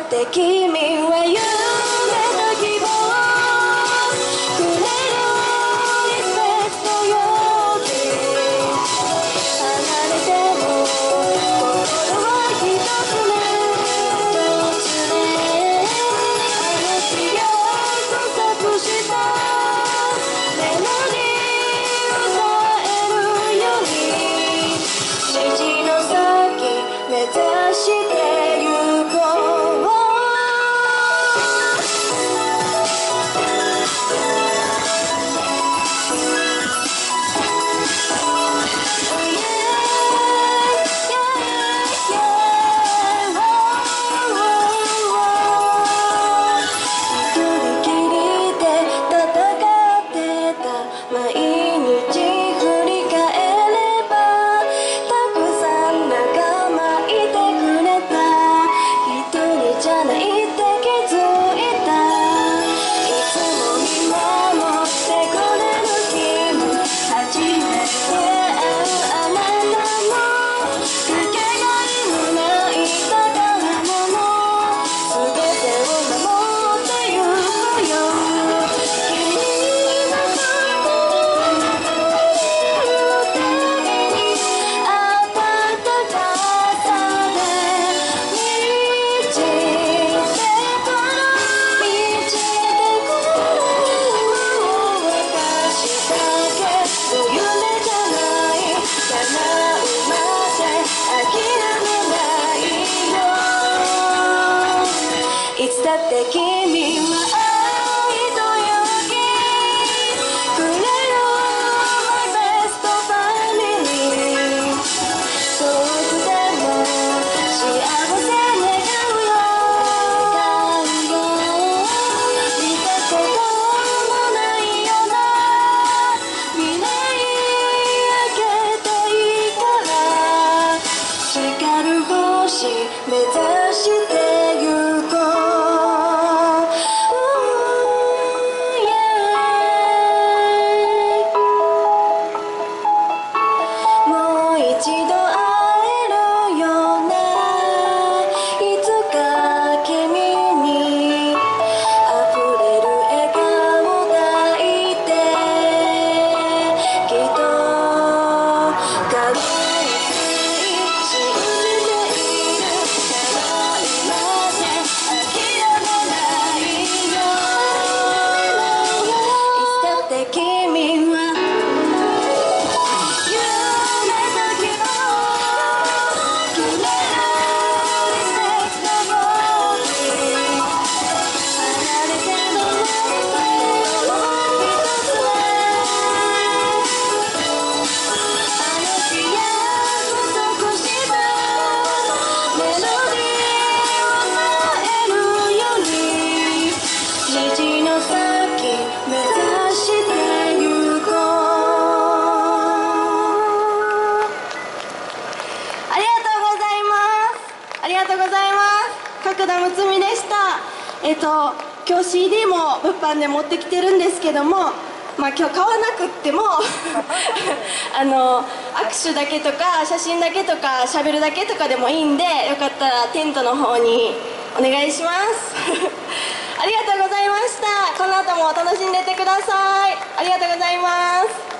って君は夢と希望くれるリスペクトより離れても心は一つね一つねあの日約束したメロディー歌えるように虹の先目指してゆこういつだって君は愛と勇気くれる My best family 遠くでも幸せ願うよ見たこともないような未来開けたいから光る星目指してゆこう一度会えるようないつか君に溢れる笑顔抱いてきっと叶い信じている叶いません諦めないよいつだって君は虹の先目指してゆこうありがとうございますありがとうございます角田睦美でした今日 CD も物販で持ってきてるんですけども今日買わなくっても握手だけとか写真だけとか喋るだけとかでもいいんでよかったらテントの方にお願いしますありがとうございました。この後も楽しんでってください。ありがとうございます。